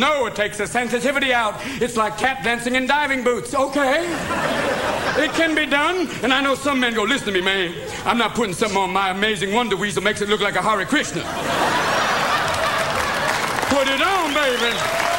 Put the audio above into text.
No, it takes the sensitivity out. It's like tap dancing in diving boots. Okay. It can be done. And I know some men go, listen to me, man. I'm not putting something on my amazing Wonder Weasel makes it look like a Hare Krishna. Put it on, baby.